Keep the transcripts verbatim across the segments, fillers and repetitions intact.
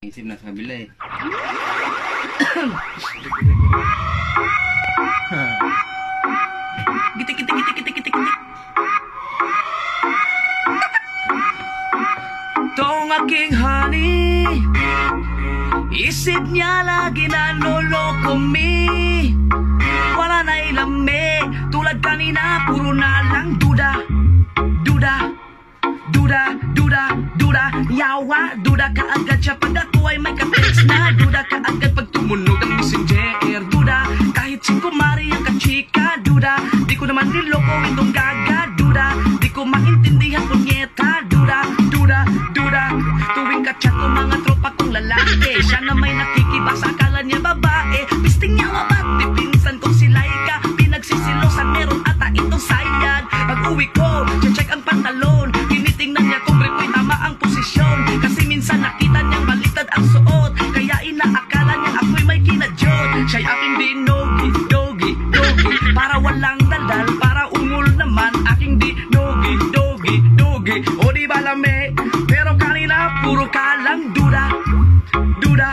Isip na sa kabila eh. Gitik, gitik, gitik, gitik, gitik, gitik. Tong aking honey, isip niya lagi na noloko me. Wala na ilame, tulad kanina, puro na lang duda. Duda, duda, duda, duda. Yawa, duda ka agad siya pag ako ay may ka-text na. Duda ka agad pag tumunog ang messenger. Duda, kahit si kumari ang kachika. Duda, di ko naman niloko itong gaga. Duda, di ko maintindihan punyeta. Duda, duda, duda. Tuwing kachat ko mga tropa kong lalaki, siya na may nakikibasa, akala niya babae. Pisting niya wabat, di pinsan kong si Laika. Pinagsisilosan, meron ata itong sayad. Pag uwi ko, check ang pantalon. Tinitingnan niya kung ripo'y tama ang posisyon. Kasi minsan nakita niyang baliktad ang suot, kaya inaakala niya ako'y may kinadyot. Siya'y aking dinogi, dogi, dogi. Para walang daldal, para ungol naman. Aking dinogi, dogi, dogi. O di ba lame? Pero kanina puro ka lang duda. Duda,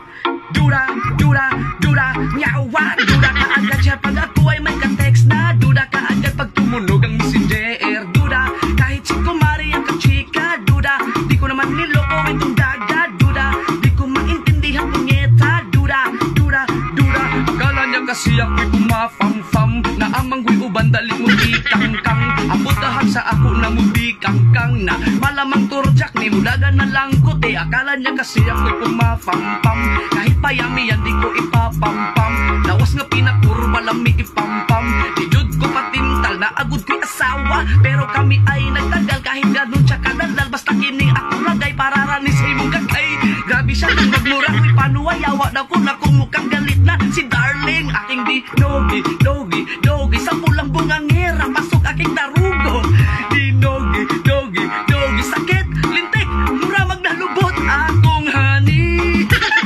duda, duda, duda. Nyawa, duda ka agad siya pag ako ay may ka-text na. Duda ka agad pag tumunog ang messenger. Duda, kahit si kumari ang kachika. Duda, di ko naman niloko itong daga. Duda, di ko maintindihan punyeta. Duda, duda, duda. Akala niya kasi ako'y pumafam-fam, na ang manggoy uban dali mo ikang-kang. Abutahan sa ako na mo kang-kang na malamang turjak ni mudagan na lang kote. Akala niya kasi ako'y pumafam-pam, kahit payami yan di ko ipapampam. Lawas nga pinakurba lami ipampam. Di jud ko patintal na agud ko'y asawa, pero kami ay nagtagal kahit ganun siya kadaldal. Basta kini ako lagay para ranis ay mong gagay. Grabe siya kung magmura ko'y panuwayawa na ko na kung mukhang galit na si darling. Aking di dogi, dogi, dogi. Sa pulang bungangera pasok aking darugo. Di dogi, dogi, dogi. Sakit, lintik, mura magnalubot akong honey.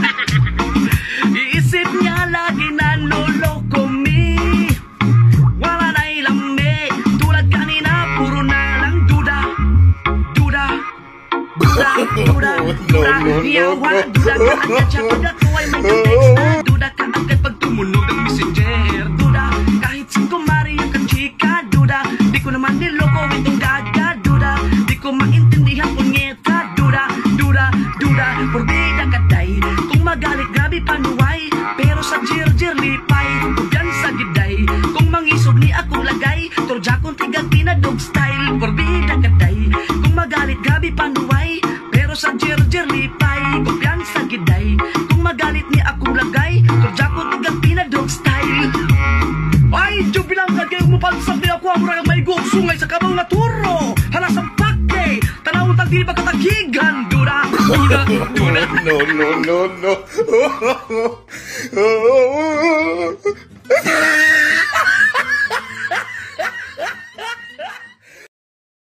Iisip niya lagi na noloko me. Wala na ilame, tulad kanina puro na lang duda. Duda, duda, duda, duda. Yawa, duda ka agad siya pag ako ay may ka-text na. Duda ka agad pag tumunog ang messenger. Duda, kahit si kumari ang kachika. Duda, di ko naman niloko itong gaga. Duda, di ko maintindihan punyeta. Duda, duda, duda. Purbida kaday, kung magalit grabe panuway, pero sa jir-jir lipay. Kubyan sa giday, kung mangisog ni akong lagay, turja kong tigang pinadog style. Purbida kaday, kung magalit grabe panuway, pero sa jir-jir lipay. Kubyan sa giday, kung magalit ni akong lagay, turja kong tigang pinadog style. Ay, Diyo bilang kagayong mapansag ni ako ang murang may gugsungay sa kabang naturo. Halasang pake, tanawang tagdi ba katagigan. Duda, duda, duda. No, no, no, no.